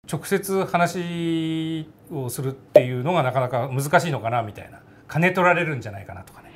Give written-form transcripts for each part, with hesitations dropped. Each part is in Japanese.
直接話をするっていうのがなかなか難しいのかなみたいな、金取られるんじゃないかなとかね。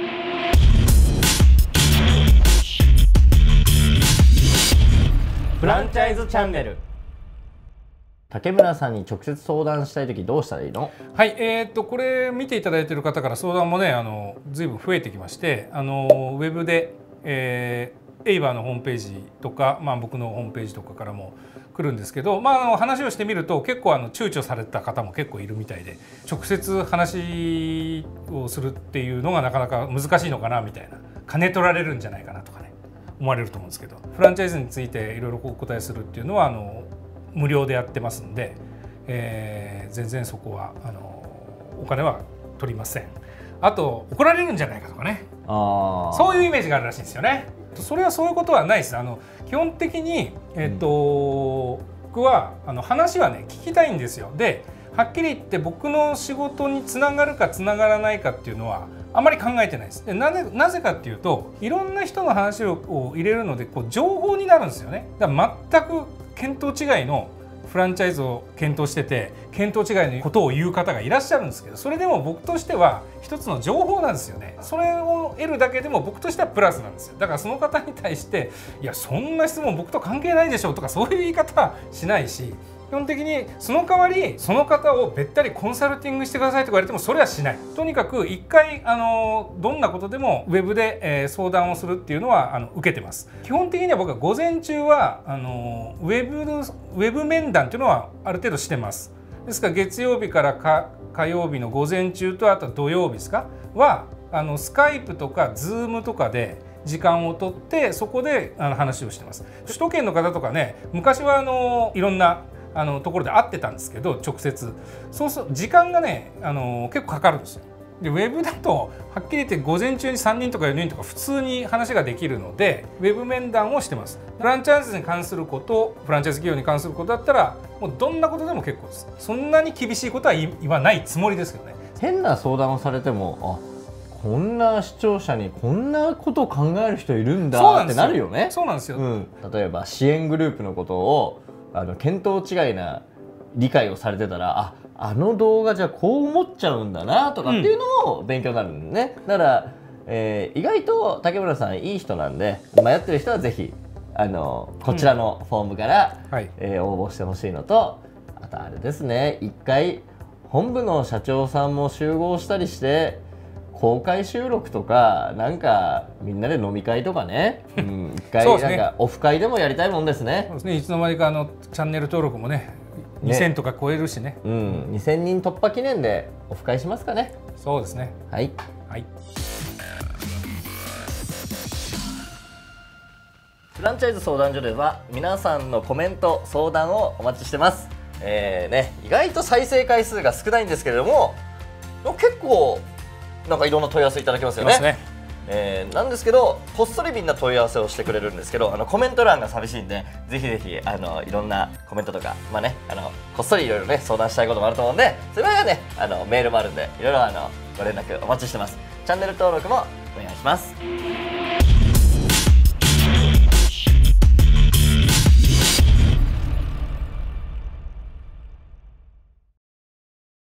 フランチャイズチャンネル。竹村さんに直接相談したいときどうしたらいいの？ はい、これ見ていただいている方から相談もね随分増えてきまして、ウェブで、エイバーのホームページとか、僕のホームページとかからも来るんですけど、話をしてみると結構躊躇された方も結構いるみたいで、直接話をするっていうのがなかなか難しいのかなみたいな、金取られるんじゃないかなとかね思われると思うんですけど、フランチャイズについていろいろお答えするっていうのは無料でやってますんで、全然そこはお金は取りません。あと怒られるんじゃないかとかね、そういうイメージがあるらしいんですよね。それはそういうことはないです。基本的に、僕は話はね聞きたいんですよ。ではっきり言って僕の仕事につながるかつながらないかっていうのはあまり考えてないです。でなぜかっていうと、いろんな人の話を入れるので情報になるんですよね。だから全く見当違いのフランチャイズを検討してて、見当違いのことを言う方がいらっしゃるんですけど、それでも僕としては一つの情報なんですよね。それを得るだけでも僕としてはプラスなんですよ。だからその方に対して「いやそんな質問僕と関係ないでしょ」とかそういう言い方はしないし、基本的にその代わりその方をべったりコンサルティングしてくださいとか言われてもそれはしない。とにかく一回どんなことでもウェブで、相談をするっていうのは受けてます。基本的には僕は午前中はウェブ面談っていうのはある程度してます。ですから月曜日から火曜日の午前中とあと土曜日ですかはスカイプとかズームとかで時間を取ってそこで話をしてます。首都圏の方とかね、昔はいろんなところで会ってたんですけど直接、そうすると時間がね結構かかるんですよ。でウェブだとはっきり言って午前中に3人とか4人とか普通に話ができるのでウェブ面談をしてます。フランチャイズに関すること、フランチャイズ企業に関することだったらもうどんなことでも結構です。そんなに厳しいことは言わないつもりですけどね。 変な相談をされても、こんな視聴者にこんなことを考える人いるんだってなるよね。 そうなんですよ。 例えば支援グループのことを見当違いな理解をされてたら、あの動画じゃこう思っちゃうんだなとかっていうのも勉強になるんでね。だから、意外と竹村さんいい人なんで、迷ってる人はぜひこちらのフォームから、応募してほしいのと、あとあれですね、一回本部の社長さんも集合したりして公開収録とかなんかみんなで飲み会とかね、一回なんかオフ会でもやりたいもんですね。 そうですね。いつの間にかチャンネル登録もね2000とか超えるしね。 2000人突破記念でオフ会しますかね。 そうですね。 はい。フランチャイズ相談所では皆さんのコメント相談をお待ちしてます。意外と再生回数が少ないんですけれども結構なんかいろんな問い合わせいただきますよね。なんですけどこっそりみんな問い合わせをしてくれるんですけどコメント欄が寂しいんでぜひぜひいろんなコメントとかこっそりいろいろね相談したいこともあると思うんで、それはねメールもあるんでいろいろご連絡お待ちしてます。チャンネル登録もお願いします。